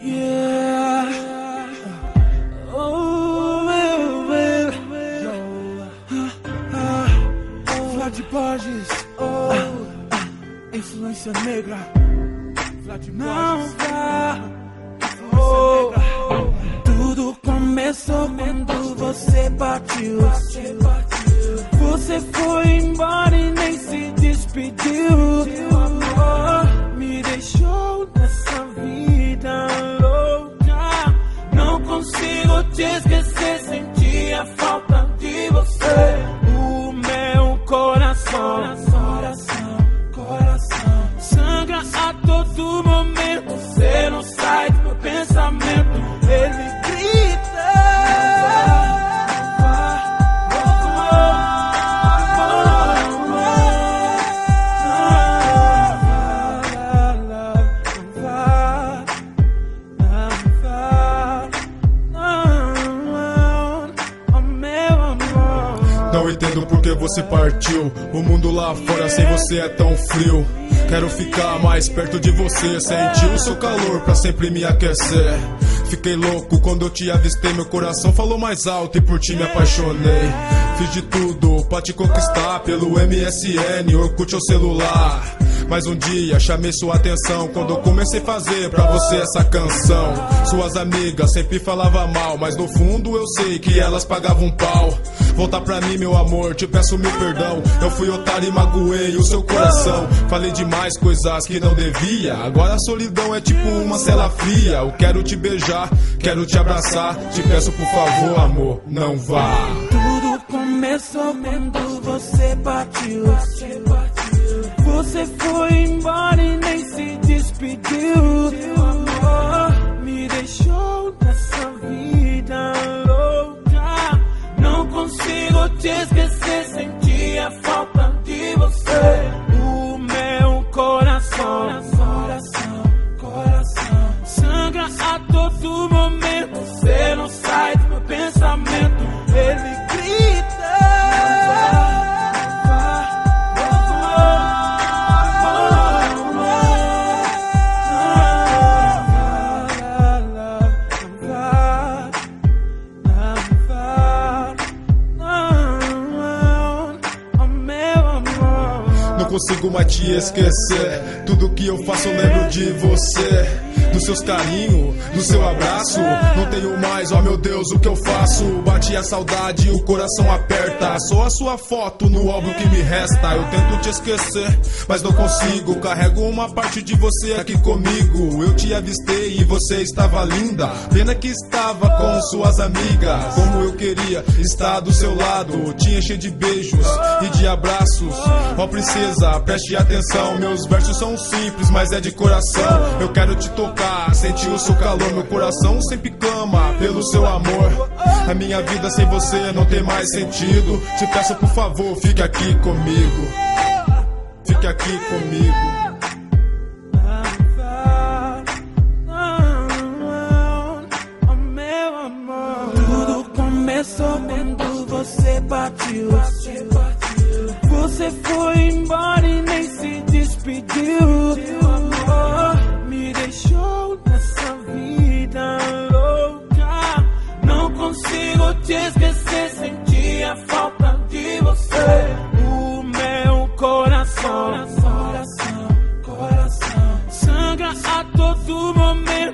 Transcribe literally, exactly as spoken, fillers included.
Yeah. Oh, meu, meu. Ah, Vlad Borges. Oh, influência negra. Vlad Borges. Oh, tudo começou quando você partiu. Você foi embora e nem se despediu. Me deixou nessa vida louca. Não consigo te esquecer, senti a falta de você. O meu coração, coração, coração sangra a todo momento. Você não sai do meu pensamento. Ele grita. Não entendo por que você partiu. O mundo lá fora sem você é tão frio. Quero ficar mais perto de você, sentir o seu calor pra sempre me aquecer. Fiquei louco quando eu te avistei, meu coração falou mais alto e por ti me apaixonei. Fiz de tudo pra te conquistar, pelo M S N, Orkut ou celular. Mas um dia chamei sua atenção quando eu comecei a fazer pra você essa canção. Suas amigas sempre falavam mal, mas no fundo eu sei que elas pagavam pau. Volta pra mim, meu amor, te peço mil perdão. Eu fui otário e magoei o seu coração. Falei demais coisas que não devia. Agora a solidão é tipo uma cela fria. Eu quero te beijar, quero te abraçar. Te peço por favor, amor, não vá. Tudo começou quando você partiu. Você foi embora e nem se despediu. Me deixou nessa vida louca. Não consigo te esquecer, senti a falta de você. O meu coração, coração, coração sangra a todo momento. Você não sai do meu pensamento. Ele grita. Não consigo mais te esquecer. Tudo que eu faço eu lembro de você. Dos seus carinhos, do seu abraço. Não tenho mais, ó meu Deus, o que eu faço? Bate a saudade e o coração aperta. Só a sua foto no álbum que me resta. Eu tento te esquecer, mas não consigo. Carrego uma parte de você aqui comigo. Eu te avistei e você estava linda. Pena que estava com suas amigas. Como eu queria estar do seu lado, te encher de beijos e de abraços. Ó princesa, preste atenção. Meus versos são simples, mas é de coração. Eu quero te tocar, sentir o seu calor. Meu coração sempre clama pelo seu amor. A minha vida sem você não tem mais sentido. Te peço por favor, fique aqui comigo. Fique aqui comigo. Tudo começou quando você partiu. Você foi embora e nem se despediu. Me deixou nessa vida louca. Não consigo te esquecer, senti a falta de você. O meu coração, coração, coração sangra a todo momento.